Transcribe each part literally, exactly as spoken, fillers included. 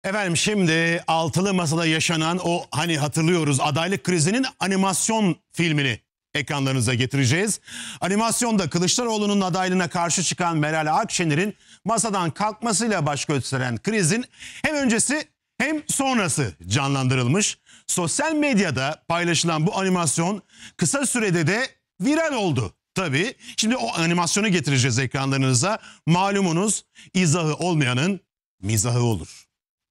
Efendim şimdi altılı masada yaşanan o hani hatırlıyoruz adaylık krizinin animasyon filmini ekranlarınıza getireceğiz. Animasyonda Kılıçdaroğlu'nun adaylığına karşı çıkan Meral Akşener'in masadan kalkmasıyla baş gösteren krizin hem öncesi hem sonrası canlandırılmış. Sosyal medyada paylaşılan bu animasyon kısa sürede de viral oldu. Tabii şimdi o animasyonu getireceğiz ekranlarınıza. Malumunuz izahı olmayanın mizahı olur.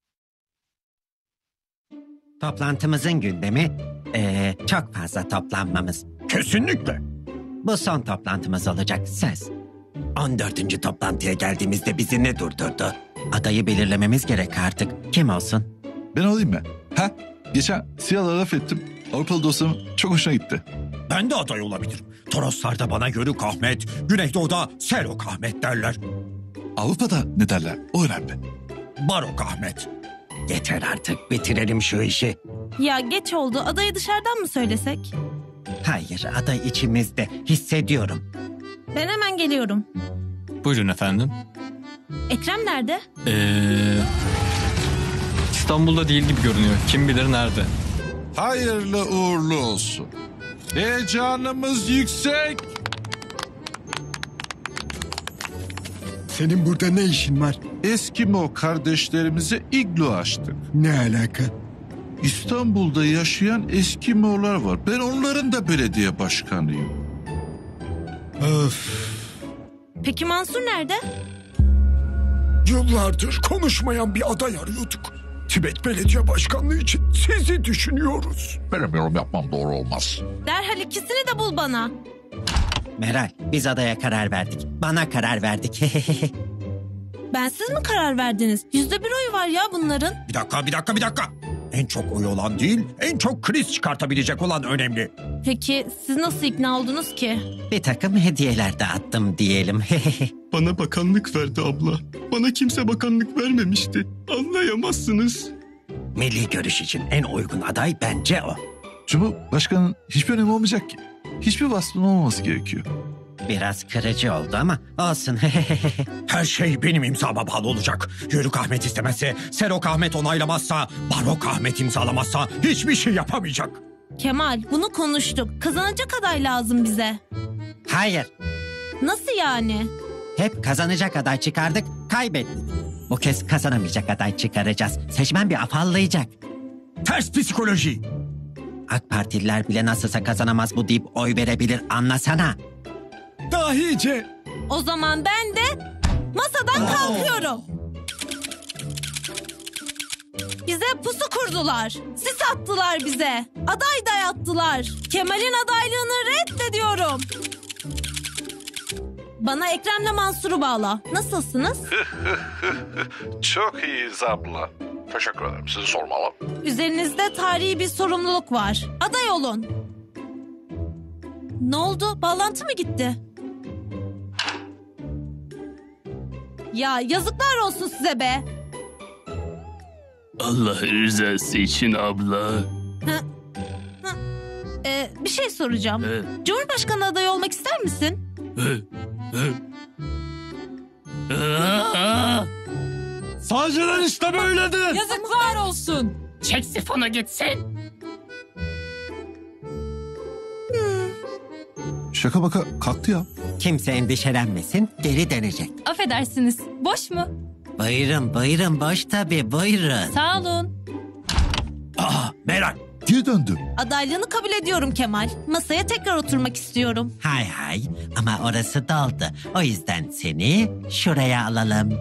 Toplantımızın gündemi eee, çok fazla toplanmamız. Kesinlikle. Bu son toplantımız olacak, söz. on dördüncü toplantıya geldiğimizde bizi ne durdurdu? Adayı belirlememiz gerek artık. Kim olsun? Ben olayım mı? Ha? Geçen Siyah'la laf ettim. Avrupalı dostum çok hoşuna gitti. Ben de aday olabilirim. Toroslarda bana Yörük Ahmet, Güneydoğu'da Serok Ahmet derler. Avrupa'da ne derler? O önemli. Barok Ahmet. Yeter artık, bitirelim şu işi. Ya geç oldu. Adayı dışarıdan mı söylesek? Hayır, aday içimizde. Hissediyorum. Ben hemen geliyorum. Buyurun efendim. Ekrem nerede? Ee, İstanbul'da değil gibi görünüyor. Kim bilir nerede. Hayırlı uğurlu olsun. Heyecanımız yüksek. Senin burada ne işin var? Eskimo kardeşlerimize iglo açtık. Ne alaka? İstanbul'da yaşayan Eskimo'lar var. Ben onların da belediye başkanıyım. Öf. Peki Mansur nerede? Yıllardır konuşmayan bir aday arıyorduk. Tibet Belediye Başkanlığı için sizi düşünüyoruz. Benim yorum yapmam doğru olmaz. Derhal ikisini de bul bana. Meral, biz adaya karar verdik. Bana karar verdik. Bensiz mi karar verdiniz? Yüzde bir oyu var ya bunların. Bir dakika, bir dakika, bir dakika. En çok oy olan değil, en çok kriz çıkartabilecek olan önemli. Peki siz nasıl ikna oldunuz ki? Bir takım hediyeler de attım diyelim. Bana bakanlık verdi abla. Bana kimse bakanlık vermemişti. Anlayamazsınız. Milli görüş için en uygun aday bence o. Cumhurbaşkanının hiçbir önemi olmayacak ki. Hiçbir vasfının olmaması gerekiyor. Biraz kırıcı oldu ama olsun. Her şey benim imzama bağlı olacak. Yörük Ahmet istemezse, Serok Ahmet onaylamazsa, Barok Ahmet imzalamazsa hiçbir şey yapamayacak. Kemal bunu konuştuk. Kazanacak aday lazım bize. Hayır, Nasıl yani? hep kazanacak aday çıkardık, kaybettik. Bu kez kazanamayacak aday çıkaracağız. Seçmen bir afallayacak. Ters psikoloji. AK Partililer bile nasılsa kazanamaz bu deyip oy verebilir, anlasana. Dahice. O zaman ben de masadan kalkıyorum. Bize pusu kurdular. Sis attılar bize. Aday dayattılar. Kemal'in adaylığını reddediyorum. Bana Ekrem'le Mansur'u bağla. Nasılsınız? Çok iyiyiz abla. Teşekkür ederim. Sizi sormalı. Üzerinizde tarihi bir sorumluluk var. Aday olun. Ne oldu? Bağlantı mı gitti? Ya yazıklar olsun size be. Allah rızası için abla. Ee, bir şey soracağım. He. Cumhurbaşkanı adayı olmak ister misin? Sağcılar işte böyledir. Yazıklar olsun. Çek sifona gitsin. Şaka baka kalktı ya. Kimse endişelenmesin, geri dönecek. Affedersiniz. Boş mu? Buyurun, buyurun, boş tabii, buyurun. Sağ olun. Aa, Meral. Geri döndü. Adaylığını kabul ediyorum Kemal. Masaya tekrar oturmak istiyorum. Hay hay, ama orası doldu. O yüzden seni şuraya alalım.